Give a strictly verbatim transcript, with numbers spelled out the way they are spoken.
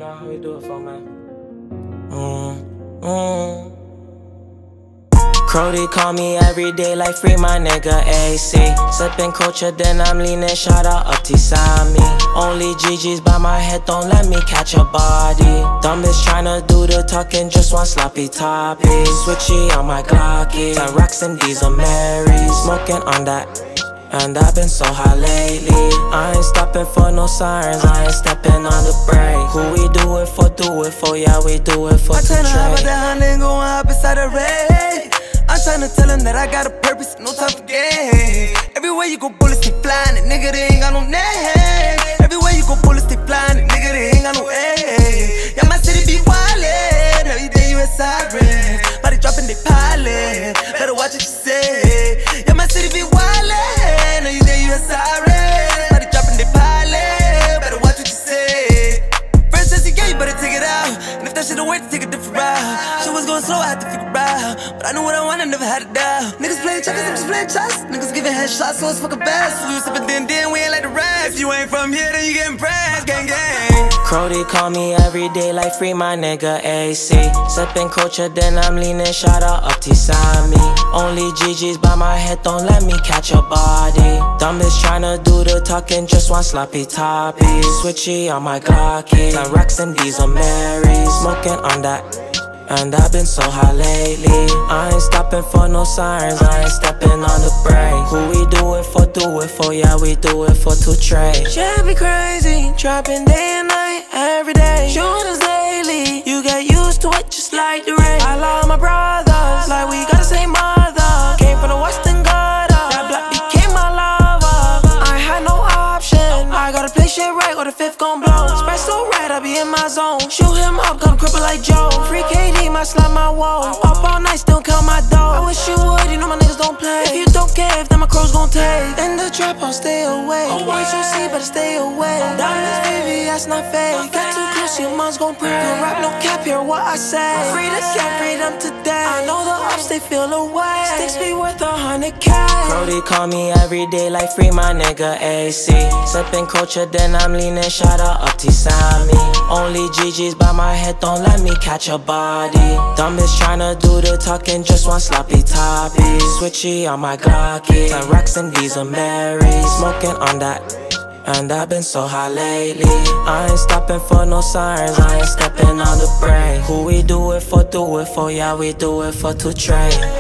know how we do it for, man. Mm, mm. Crody call me every day like free my nigga A C. Sippin' culture, then I'm leaning, shout out Upti, sign me. Only G G's by my head, don't let me catch a body. Dumb bitch tryna do the talking, just want sloppy toppy. Switchy on my Glocky, ten racks and these are Marys. Smoking on that, and I've been so high lately. I ain't stopping for no sirens, I ain't stepping on the brake. Who we do it for, do it for, yeah we do it for. I'm tryna hop out the Honda and go hop inside the raid. I'm tryna tell him that I got a purpose, no time for game. Everywhere you go, bullets keep flying, and nigga, they ain't got no name. Everywhere you go, bullets keep flying, and nigga, they ain't got no aim. Yeah, my city be wildin', every day you a siren. Body dropping, they pilot, better watch what you say. Yeah, my city be wildin', every day you a siren. Body dropping, they pilot, better watch what you say. First since you gave, you better take it out. And if that shit don't work, take a different route. Shit was going slow, I had to figure out. But I knew what I wanted, never had it down. Niggas playing checkers, I'm just playing chess. Niggas giving headshots, so it's fucking best. We was sippin' then, then we ain't like the rest. If you ain't from here, then you getting pressed, gang gang. Crody call me every day like free my nigga A C. Sippin' culture, then I'm leaning, shout out Upti, sign me. Only G G's by my head, don't let me catch a body. Dumb bitch tryna do the talking, just want sloppy toppy. Switchy on my Glocky, ten racks and these are Marys. Smoking on that, and I've been so high lately. I ain't stopping for no sirens, I ain't stepping on the brake. Who we do it for, do it for, yeah we do it for to trade. Shit be crazy, trapping day and night, every day. Shooters daily, you get used to it just like the rain. I love my brothers, like we got the same mother. Came from the western gutter, that black became my lover. I had no option, I gotta play shit right or the fifth gon' blow. Spread so red, I be in my zone. Shoot him up, gonna cripple like Joe. Free K D, might slap my wall. Up all night, still count my dough. I wish you would, you know my niggas don't play. If you don't give, then my crows gon' take. In the trap, I'll stay away. You ain't so see, better stay away. Diamonds, baby, that's not fake. Get too close, your mom's gon' pray. Don't rap, no cap, hear what I say. Free to get freedom today. I know the ups, they feel away. Sticks be worth a hundred K. Crody call me every day like free my nigga A C. Sippin' culture, then I'm leaning, shout out Upti, sign me. Only G G's by my head, don't let me catch a body. Dumb bitch tryna do the talking, just want sloppy toppy. Switchy on my Glocky, ten racks and these are Marys. Smoking on that, and I've been so high lately. I ain't stopping for no sirens, I ain't stepping on the brake. Who we do it for, do it for, yeah we do it for to trade.